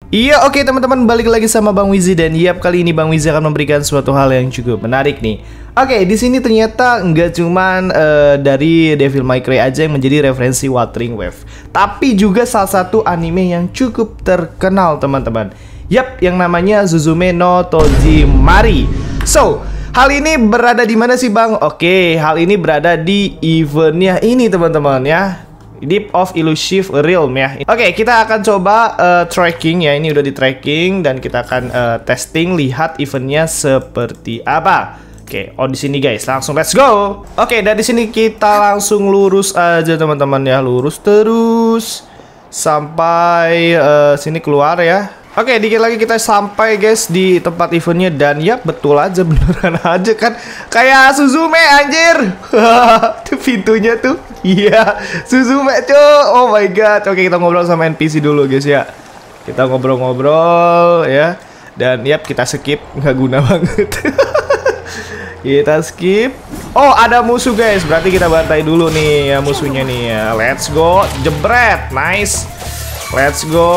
Iya, oke teman-teman, balik lagi sama Bang Wizi dan yap, kali ini Bang Wizi akan memberikan suatu hal yang cukup menarik nih. Oke, di sini ternyata nggak cuman dari Devil May Cry aja yang menjadi referensi Wuthering Waves, tapi juga salah satu anime yang cukup terkenal teman-teman. Yap, yang namanya Suzume no Tojimari. So, hal ini berada di mana sih Bang? Oke, hal ini berada di eventnya ini teman-teman ya. Deep of Elusive Realm ya. Oke, kita akan coba tracking ya. Ini udah di tracking dan kita akan testing, lihat eventnya seperti apa. Oke, di sini guys, langsung let's go. Oke, dari sini kita langsung lurus aja teman-teman ya, lurus terus sampai sini keluar ya. Oke, dikit lagi kita sampai guys di tempat eventnya dan ya betul aja, beneran aja kan kayak Suzume anjir. Tuh pintunya tuh. Iya, Suzume cuy. Oh my god. Oke, kita ngobrol sama NPC dulu guys ya. Kita ngobrol-ngobrol ya. Dan yap, kita skip, nggak guna banget. Kita skip. Oh, ada musuh guys. Berarti kita bantai dulu nih ya musuhnya nih ya. Let's go. Jebret. Nice. Let's go.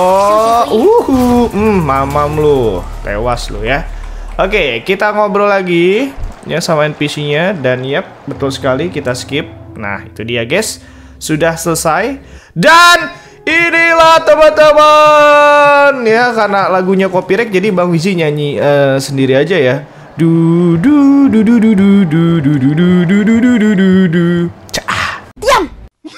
Mamam lu. Tewas lu ya. Oke, kita ngobrol lagi ya sama NPC-nya dan yap, betul sekali kita skip. Nah, itu dia guys. Sudah selesai. Dan inilah teman-teman. Ya, karena lagunya copyright jadi Bang Wizi nyanyi sendiri aja ya. Du du du du du du du du du du du du du du du. Diam.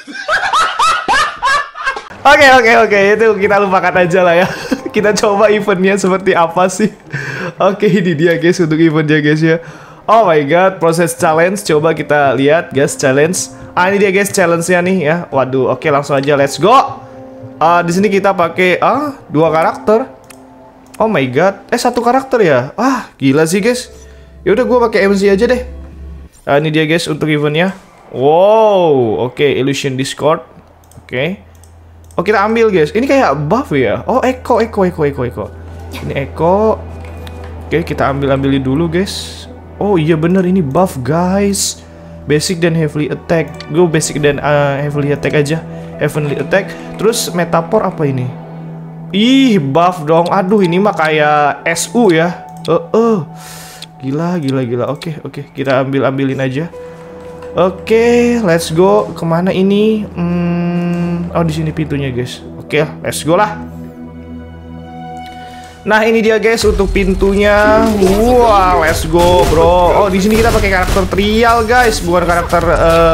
Oke, itu kita lupakan aja lah ya. Kita coba eventnya seperti apa sih. Oke, ini dia guys untuk eventnya guys ya. Oh my god, proses challenge. Coba kita lihat guys, challenge. Ini dia guys challenge-nya nih ya. Waduh, oke langsung aja let's go. Di sini kita pakai 2 karakter. Oh my god, 1 karakter ya. Gila sih guys. Yaudah gue pakai MC aja deh. Ini dia guys untuk eventnya. Wow, oke, Illusion Discord. Oke. Oh, kita ambil guys. Ini kayak buff ya. Oh, Echo. Ini Echo. Oke, kita ambilin dulu guys. Oh iya bener, ini buff guys. Basic dan heavily attack. Gue basic dan heavily attack aja. Heavenly attack. Terus Metaphor apa ini? Ih, buff dong. Aduh, ini mah kayak SU ya. Gila. Oke. Kita ambilin aja. Oke, let's go. Kemana ini? Oh, di sini pintunya guys. Oke, let's go lah. Nah, ini dia guys untuk pintunya. Wah, let's go, bro. Oh, di sini kita pakai karakter trial guys, bukan karakter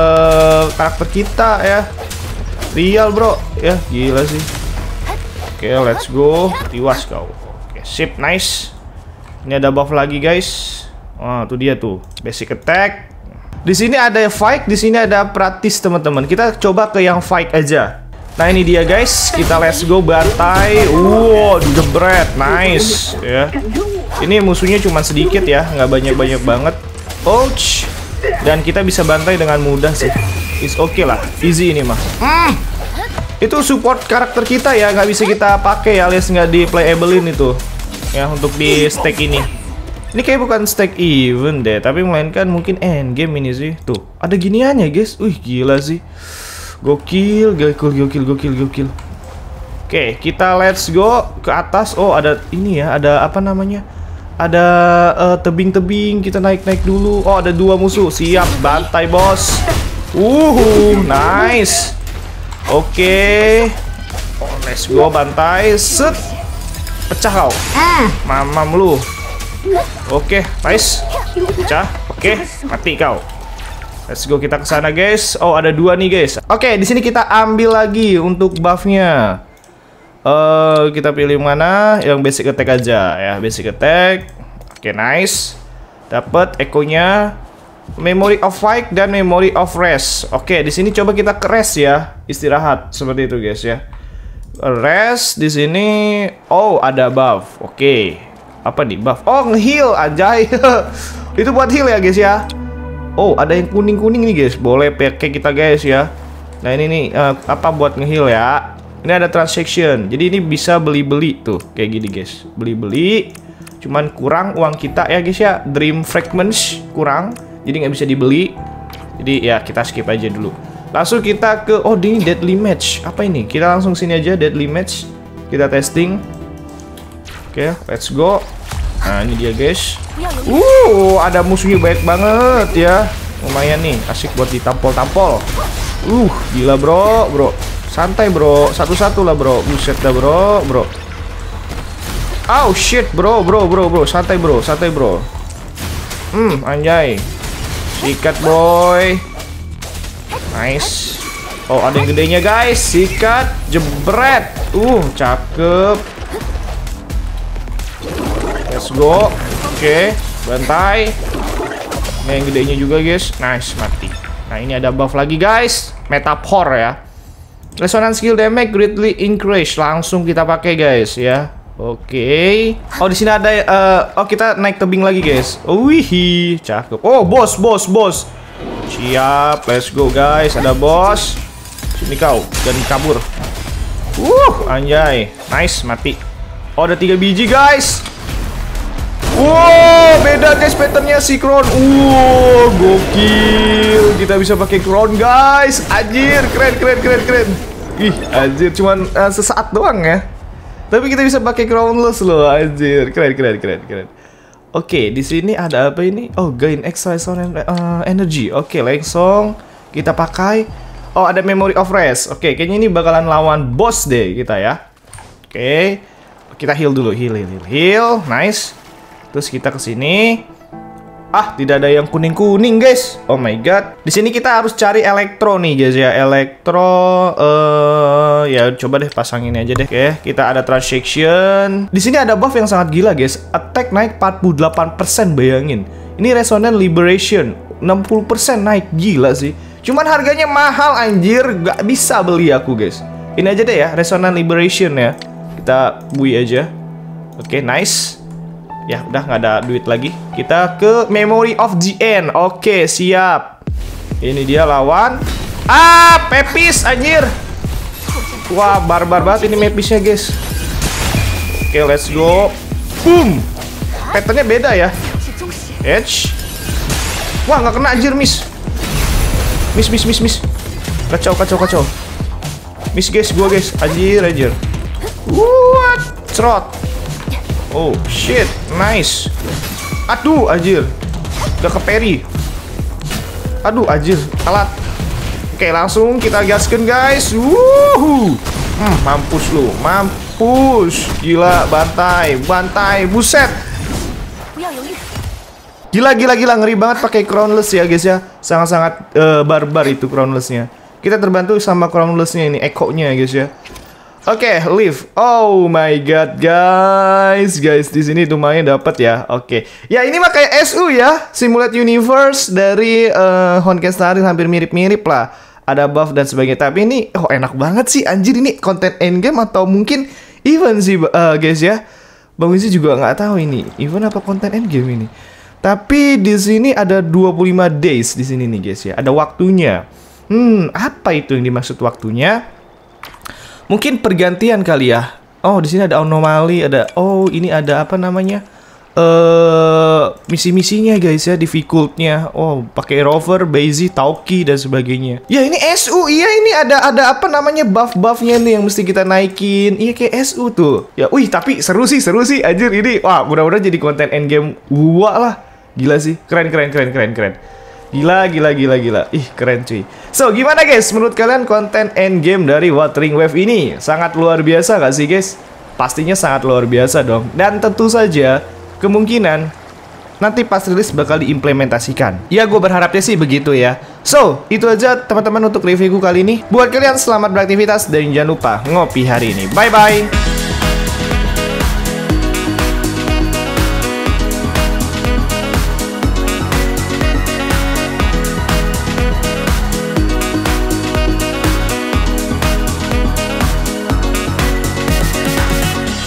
kita ya. Trial, bro. Ya, gila sih. Oke, let's go. Tiwas kau. Oke, sip, nice. Ini ada buff lagi guys. Oh, tuh dia tuh. Basic attack. Di sini ada fight, di sini ada praktis teman-teman. Kita coba ke yang fight aja. Nah, ini dia guys. Kita let's go bantai. Wow, jebret. Nice ya. Ini musuhnya cuma sedikit ya, nggak banyak-banyak banget. Ouch. Dan kita bisa bantai dengan mudah sih. It's okay lah, easy ini mah. Itu support karakter kita ya, nggak bisa kita pakai alias nggak di playablein itu. Ya, untuk di stack ini. Ini kayak bukan stack event deh, tapi melainkan mungkin end game ini sih. Tuh, ada giniannya guys. Wih, gila sih. Gokil. Oke, kita let's go ke atas. Oh, ada ini ya, ada apa namanya? Ada tebing-tebing, kita naik-naik dulu. Oh, ada 2 musuh. Siap, bantai bos. Nice. Oke. Oh, let's go bantai. Set. Pecah kau. Mamam lu. Oke, nice. Pecah. Oke, mati kau. Let's go, kita ke sana guys. Oh, ada 2 nih guys. Oke, di sini kita ambil lagi untuk buffnya. Kita pilih mana? Yang basic attack aja ya, basic attack. Oke, nice. Dapat echo-nya. Memory of fight dan memory of rest. Oke, di sini coba kita ke rest ya, istirahat seperti itu guys ya. Rest di sini. Oh, ada buff. Oke. Apa nih buff? Oh, nge-heal anjay. Itu buat heal ya guys ya. Oh, ada yang kuning-kuning nih guys. Boleh pakai kita guys ya. Nah, ini nih apa buat nge-heal ya. Ini ada transaction. Jadi ini bisa beli-beli tuh. Kayak gini guys. Beli-beli. Cuman kurang uang kita ya guys ya. Dream Fragments kurang. Jadi nggak bisa dibeli. Jadi ya kita skip aja dulu. Langsung kita ke, oh ini Deadly Match. Apa ini? Kita langsung sini aja, Deadly Match. Kita testing. Oke, let's go. Nah, ini dia guys. Ada musuhnya banyak banget ya. Lumayan nih, asik buat ditampol-tampol. Gila bro. Santai bro, satu-satu lah bro. Buset dah bro. Oh shit bro. Santai bro. Anjay. Sikat boy. Nice. Oh, ada yang gedenya guys. Sikat, jebret. Cakep. Let's go. Oke, bantai. Ini yang gedenya juga guys. Nice, mati. Nah, ini ada buff lagi guys. Metaphor ya. Resonance skill damage greatly increase. Langsung kita pakai guys ya. Oke. Oh, di sini ada kita naik tebing lagi guys. Wih, cakep. Oh, bos. Siap, let's go guys. Ada bos. Sini kau, dan kabur. Anjay. Nice, mati. Oh, ada 3 biji guys. Wow, beda guys patternnya si Crown. Gokil. Kita bisa pakai Crown guys. Anjir, keren. Ih, anjir, cuman sesaat doang ya. Tapi kita bisa pakai Crownless loh, anjir. Keren. Oke, di sini ada apa ini? Oh, gain extra energy. Oke, langsung kita pakai. Oh, ada memory of rest. Oke, kayaknya ini bakalan lawan boss deh kita ya. Oke. Kita heal dulu, heal. Nice. Terus kita ke sini. Tidak ada yang kuning-kuning, guys. Oh my god. Di sini kita harus cari elektro nih, guys ya. Elektro ya coba deh pasang ini aja deh. Oke, kita ada transaction. Di sini ada buff yang sangat gila, guys. Attack naik 48%, bayangin. Ini Resonant Liberation 60% naik, gila sih. Cuman harganya mahal anjir, gak bisa beli aku guys. Ini aja deh ya, Resonant Liberation ya. Kita bui aja. Oke, nice. Ya udah nggak ada duit lagi. Kita ke Memory of the End. Oke, siap. Ini dia lawan. Pepis anjir. Wah, barbar banget ini Mepisnya guys. Oke, let's go. Boom. Patternnya beda ya. Edge. Wah, nggak kena anjir, miss. Miss. Kacau. Miss guys, gua guys. Anjir. What? Cerot. Oh, shit. Nice. Aduh, anjir. Udah ke parry. Aduh, anjir. Alat. Oke, langsung kita gaskan guys. Mampus lu. Mampus. Gila, bantai. Buset. Gila, ngeri banget pakai Crownless ya guys ya. Sangat-sangat barbar itu Crownlessnya. Kita terbantu sama Crownlessnya ini, Echo-nya guys ya. Oke, live. Oh my god guys, di sini lumayan dapat ya. Oke. Ya ini mah kayak SU ya, Simulate Universe dari Honkai Star Rail, hampir mirip-mirip lah. Ada buff dan sebagainya. Tapi ini enak banget sih anjir, ini konten endgame atau mungkin event sih guys ya. Bang Wizi juga nggak tahu ini event apa konten endgame ini. Tapi di sini ada 25 days di sini nih guys ya. Ada waktunya. Apa itu yang dimaksud waktunya? Mungkin pergantian kali ya. Oh, di sini ada anomali, ada ini ada apa namanya? Misi-misinya guys ya, difficult-nya. Oh, pakai rover, basic, tauki dan sebagainya. Ya, ini SU. Iya, ini ada apa namanya? Buff-buffnya nih yang mesti kita naikin. Iya, kayak SU tuh. Ya, tapi seru sih anjir ini. Wah, mudah-mudahan jadi konten endgame gua lah. Gila sih, keren. Gila. Ih, keren cuy. So, gimana guys? Menurut kalian konten endgame dari Wuthering Waves ini sangat luar biasa gak sih guys? Pastinya sangat luar biasa dong. Dan tentu saja kemungkinan nanti pas rilis bakal diimplementasikan. Ya, gue berharapnya sih begitu ya. So, itu aja teman-teman untuk reviewku kali ini. Buat kalian selamat beraktivitas dan jangan lupa ngopi hari ini. Bye-bye.